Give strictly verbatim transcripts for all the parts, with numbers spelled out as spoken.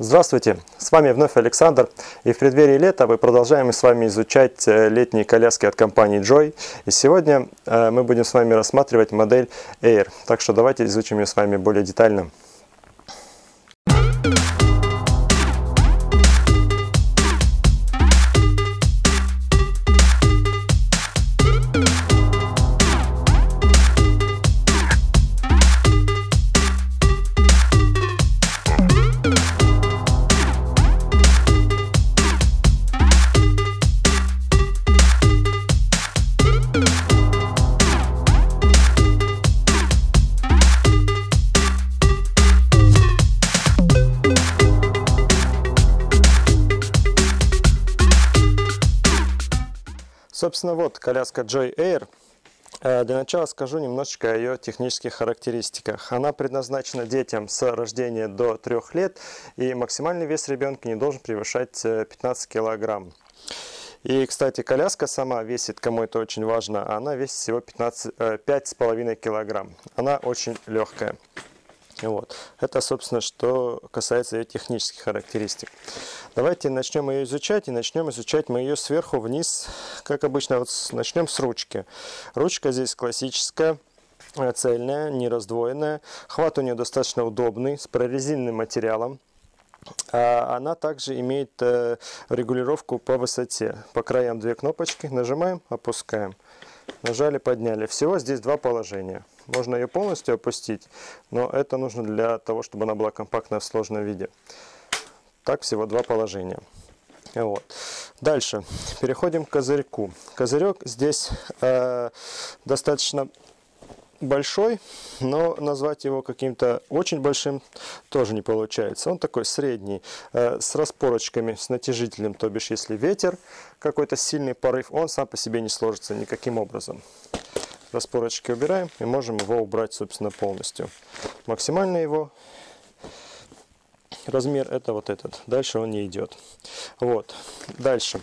Здравствуйте, с вами вновь Александр, и в преддверии лета мы продолжаем с вами изучать летние коляски от компании Joy. И сегодня мы будем с вами рассматривать модель Air, так что давайте изучим ее с вами более детально. Собственно, вот коляска Joy Air. Для начала скажу немножечко о ее технических характеристиках. Она предназначена детям с рождения до трёх лет, и максимальный вес ребенка не должен превышать пятнадцать килограмм. И, кстати, коляска сама весит, кому это очень важно, она весит всего пять с половиной килограмм. Она очень легкая. Вот. Это, собственно, что касается ее технических характеристик. Давайте начнем ее изучать, и начнем изучать мы ее сверху вниз, как обычно. Вот начнем с ручки. Ручка здесь классическая, цельная, не раздвоенная. Хват у нее достаточно удобный, с прорезиненным материалом. Она также имеет регулировку по высоте. По краям две кнопочки. Нажимаем, опускаем. Нажали, подняли. Всего здесь два положения. Можно ее полностью опустить, но это нужно для того, чтобы она была компактная в сложном виде. Так, всего два положения. Вот. Дальше переходим к козырьку. Козырек здесь э, достаточно большой, но назвать его каким-то очень большим тоже не получается. Он такой средний, э, с распорочками, с натяжителем, то бишь если ветер, какой-то сильный порыв, он сам по себе не сложится никаким образом. Распорочки убираем и можем его убрать, собственно, полностью. Максимально его размер это вот этот. Дальше он не идет. Вот. Дальше.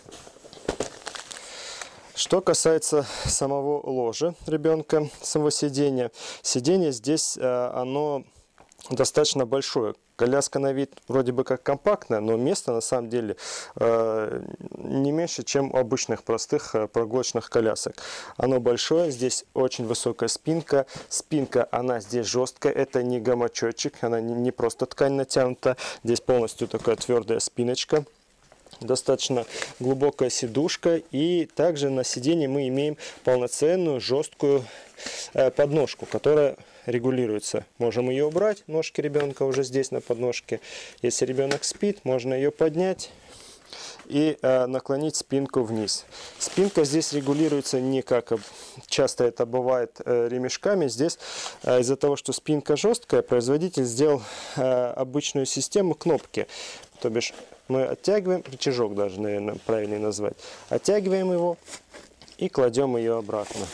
Что касается самого ложа ребенка, самого сидения. Сиденье здесь оно достаточно большое. Коляска на вид вроде бы как компактная, но место на самом деле э, не меньше, чем у обычных простых э, прогулочных колясок. Оно большое, здесь очень высокая спинка. Спинка, она здесь жесткая, это не гамачочек, она не, не просто ткань натянута. Здесь полностью такая твердая спиночка. Достаточно глубокая сидушка, и также на сиденье мы имеем полноценную жесткую э, подножку, которая регулируется. Можем ее убрать, ножки ребенка уже здесь на подножке. Если ребенок спит, можно ее поднять и э, наклонить спинку вниз. Спинка здесь регулируется не как часто это бывает э, ремешками. Здесь э, из-за того, что спинка жесткая, производитель сделал э, обычную систему кнопки. То бишь мы оттягиваем, рычажок даже, наверное, правильнее назвать. Оттягиваем его и кладем ее обратно.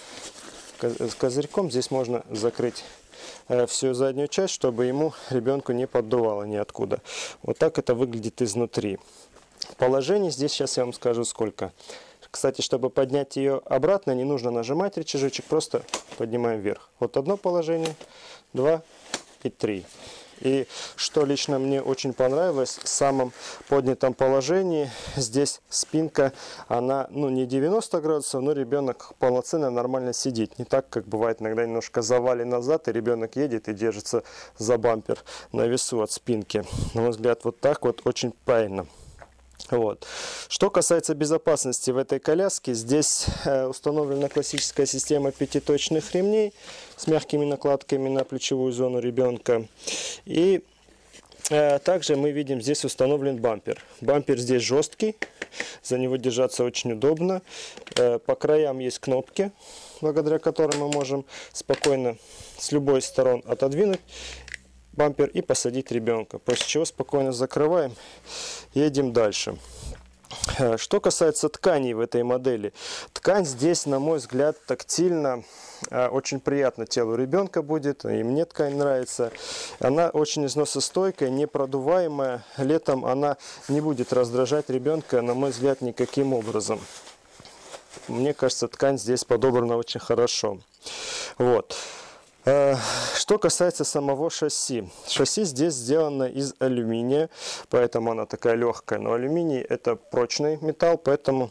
С козырьком здесь можно закрыть э, всю заднюю часть, чтобы ему, ребенку, не поддувало ниоткуда. Вот так это выглядит изнутри. Положений здесь сейчас я вам скажу сколько. Кстати, чтобы поднять ее обратно, не нужно нажимать рычажочек, просто поднимаем вверх. Вот одно положение, два и три. И что лично мне очень понравилось, в самом поднятом положении здесь спинка, она ну не девяносто градусов, но ребенок полноценно нормально сидит. Не так, как бывает иногда немножко завален назад, и ребенок едет и держится за бампер на весу от спинки. На мой взгляд, вот так вот очень правильно. Вот. Что касается безопасности в этой коляске, здесь э, установлена классическая система пятиточных ремней с мягкими накладками на плечевую зону ребенка. И э, также мы видим, здесь установлен бампер. Бампер здесь жесткий, за него держаться очень удобно. Э, по краям есть кнопки, благодаря которым мы можем спокойно с любой стороны отодвинуть бампер и посадить ребенка, после чего спокойно закрываем, едем дальше. Что касается тканей в этой модели, ткань здесь, на мой взгляд, тактильно очень приятно телу ребенка будет, и мне ткань нравится. Она очень износостойкая, непродуваемая, летом она не будет раздражать ребенка, на мой взгляд, никаким образом. Мне кажется, ткань здесь подобрана очень хорошо. Вот. Что касается самого шасси. Шасси здесь сделано из алюминия, поэтому она такая легкая. Но алюминий это прочный металл, поэтому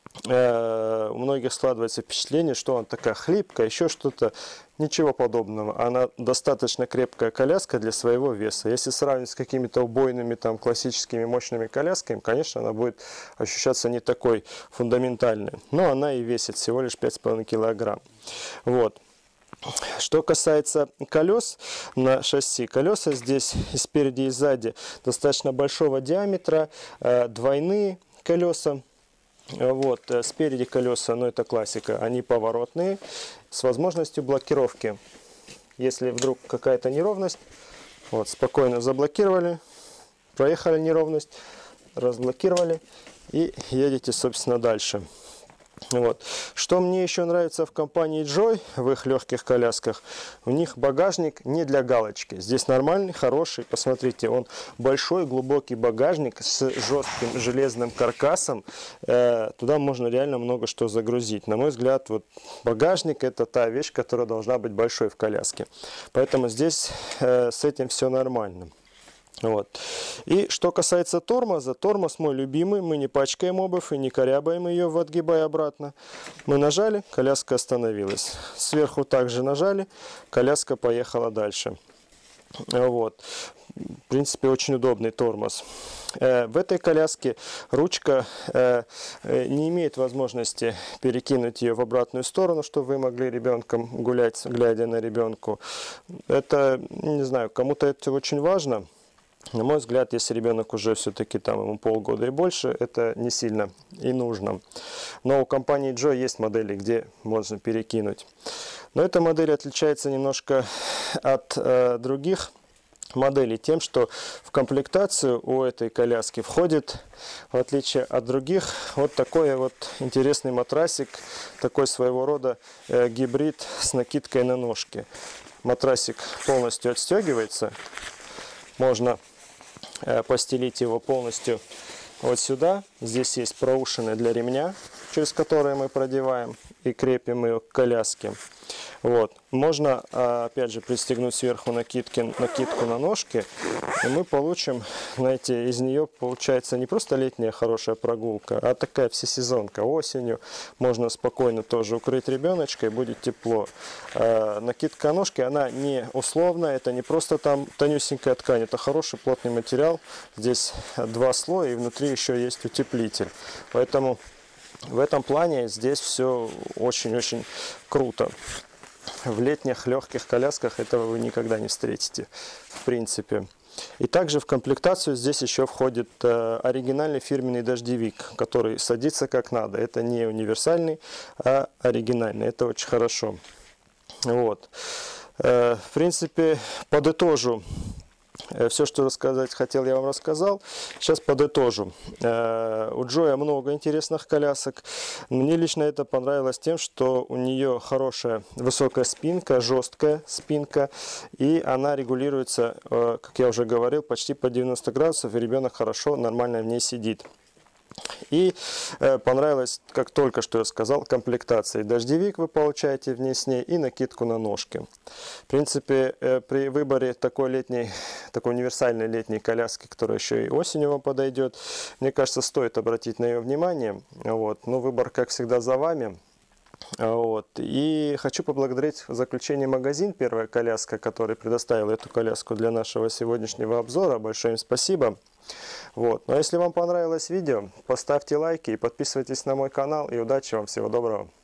у многих складывается впечатление, что она такая хлипкая, еще что-то. Ничего подобного. Она достаточно крепкая коляска для своего веса. Если сравнить с какими-то убойными, там, классическими мощными колясками, конечно, она будет ощущаться не такой фундаментальной. Но она и весит всего лишь пять с половиной килограмм. Вот. Что касается колес на шасси, колеса здесь и спереди, и сзади достаточно большого диаметра, двойные колеса. Вот, спереди колеса, ну это классика, они поворотные, с возможностью блокировки. Если вдруг какая-то неровность, вот, спокойно заблокировали, проехали неровность, разблокировали и едете, собственно, дальше. Вот. Что мне еще нравится в компании Joy, в их легких колясках, у них багажник не для галочки. Здесь нормальный, хороший, посмотрите, он большой, глубокий багажник с жестким железным каркасом. Э, туда можно реально много что загрузить. На мой взгляд, вот багажник это та вещь, которая должна быть большой в коляске. Поэтому здесь э, с этим все нормально. Вот. И что касается тормоза, тормоз мой любимый, мы не пачкаем обувь и не корябаем ее, отгибая обратно. Мы нажали, коляска остановилась. Сверху также нажали, коляска поехала дальше. Вот. В принципе, очень удобный тормоз. В этой коляске ручка не имеет возможности перекинуть ее в обратную сторону, чтобы вы могли ребенком гулять, глядя на ребенку. Это, не знаю, кому-то это очень важно. На мой взгляд, если ребенок уже все-таки там ему полгода и больше, это не сильно и нужно. Но у компании Joy есть модели, где можно перекинуть. Но эта модель отличается немножко от э, других моделей тем, что в комплектацию у этой коляски входит, в отличие от других, вот такой вот интересный матрасик, такой своего рода э, гибрид с накидкой на ножки. Матрасик полностью отстегивается. Можно э, постелить его полностью вот сюда. Здесь есть проушины для ремня, через которые мы продеваем и крепим ее к коляске. Вот. Можно, опять же, пристегнуть сверху накидки, накидку на ножки, и мы получим, знаете, из нее получается не просто летняя хорошая прогулка, а такая всесезонка. Осенью можно спокойно тоже укрыть ребеночка, и будет тепло. А накидка на ножки, она не условная, это не просто там тонюсенькая ткань, это хороший плотный материал. Здесь два слоя, и внутри еще есть утеплитель. Поэтому в этом плане здесь все очень-очень круто. В летних легких колясках этого вы никогда не встретите, в принципе. И также в комплектацию здесь еще входит э, оригинальный фирменный дождевик, который садится как надо. Это не универсальный, а оригинальный. Это очень хорошо. Вот. Э, в принципе, подытожу. Все, что рассказать хотел, я вам рассказал. Сейчас подытожу. У Joy много интересных колясок. Мне лично это понравилось тем, что у нее хорошая высокая спинка, жесткая спинка. И она регулируется, как я уже говорил, почти по девяноста градусов. И ребенок хорошо, нормально в ней сидит. И э, понравилось, как только что я сказал, комплектация. Дождевик вы получаете в ней с ней и накидку на ножки. В принципе, э, при выборе такой летней, такой универсальной летней коляски, которая еще и осенью вам подойдет, мне кажется, стоит обратить на ее внимание. Вот. Но выбор, как всегда, за вами. Вот. И хочу поблагодарить в заключение магазин «Первая коляска», который предоставил эту коляску для нашего сегодняшнего обзора. Большое им спасибо. Вот. Но если вам понравилось видео, поставьте лайки и подписывайтесь на мой канал. И удачи вам, всего доброго.